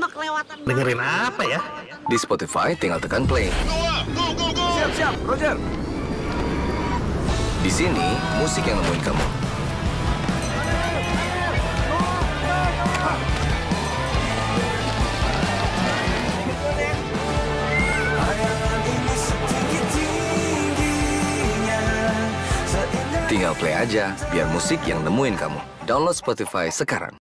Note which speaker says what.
Speaker 1: mah kelewatan.
Speaker 2: Dengerin apa ya?
Speaker 3: Di Spotify tinggal tekan play.
Speaker 2: Siap, Roger.
Speaker 3: Di sini musik yang nemuin kamu. Tinggal play aja, biar musik yang nemuin kamu. Download Spotify sekarang.